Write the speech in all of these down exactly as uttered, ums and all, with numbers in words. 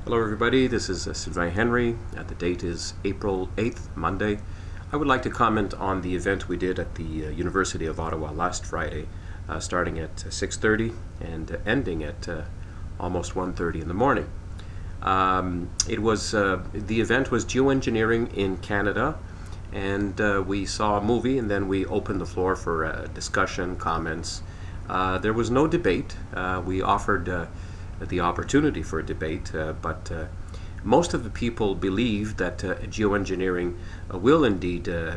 Hello everybody, this is uh, Sylvain Henry. Uh, the date is April eighth, Monday. I would like to comment on the event we did at the uh, University of Ottawa last Friday, uh, starting at uh, six thirty and uh, ending at uh, almost one thirty in the morning. Um, it was, uh, the event was Geoengineering in Canada, and uh, we saw a movie and then we opened the floor for uh, discussion, comments. Uh, there was no debate. Uh, we offered uh, the opportunity for a debate, uh, but uh, most of the people believe that uh, geoengineering uh, will indeed uh,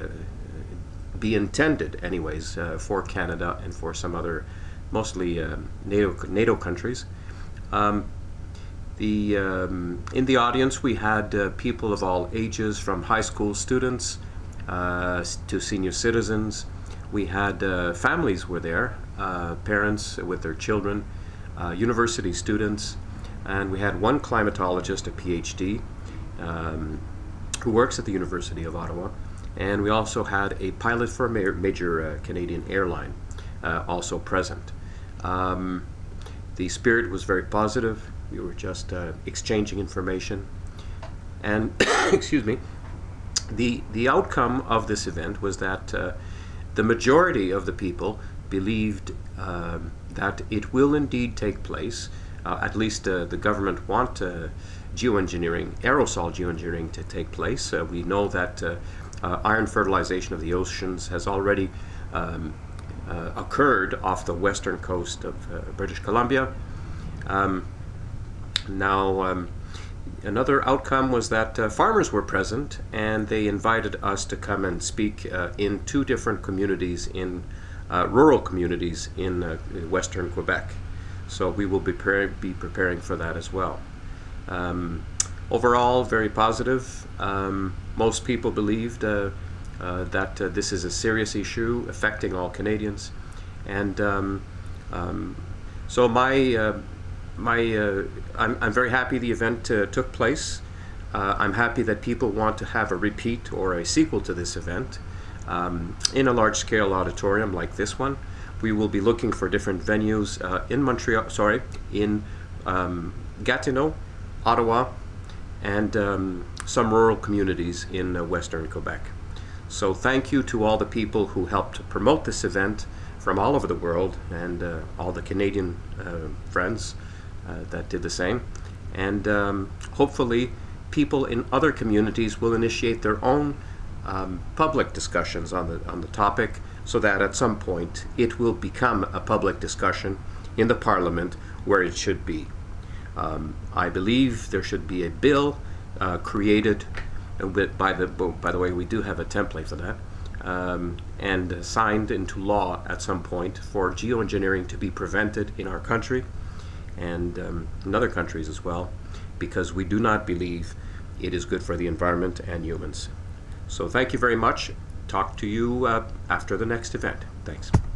be intended anyways uh, for Canada and for some other mostly uh, NATO, NATO countries. Um, the, um, in the audience we had uh, people of all ages, from high school students uh, to senior citizens. We had uh, families were there, uh, parents with their children, Uh, university students, and we had one climatologist, a PhD, um, who works at the University of Ottawa, and we also had a pilot for a ma major uh, Canadian airline uh, also present. Um, the spirit was very positive. We were just uh, exchanging information, and excuse me, the the outcome of this event was that uh, the majority of the people believed um, that it will indeed take place. Uh, at least uh, the government want uh, geoengineering, aerosol geoengineering, to take place. Uh, we know that uh, uh, iron fertilization of the oceans has already um, uh, occurred off the western coast of uh, British Columbia. Um, now, um, another outcome was that uh, farmers were present, and they invited us to come and speak uh, in two different communities, in Uh, rural communities in uh, western Quebec. So we will be, pre be preparing for that as well. Um, overall, very positive. Um, most people believed uh, uh, that uh, this is a serious issue affecting all Canadians. And um, um, so my, uh, my, uh, I'm, I'm very happy the event uh, took place. Uh, I'm happy that people want to have a repeat or a sequel to this event. Um, in a large-scale auditorium like this one. We will be looking for different venues uh, in Montreal, sorry, in um, Gatineau, Ottawa, and um, some rural communities in uh, western Quebec. So thank you to all the people who helped promote this event from all over the world, and uh, all the Canadian uh, friends uh, that did the same. And um, hopefully people in other communities will initiate their own Um, public discussions on the on the topic, so that at some point it will become a public discussion in the Parliament where it should be. Um, I believe there should be a bill uh, created uh, by the by the way we do have a template for that, um, and uh, signed into law at some point for geoengineering to be prevented in our country and um, in other countries as well, because we do not believe it is good for the environment and humans. So thank you very much. Talk to you uh, after the next event. Thanks.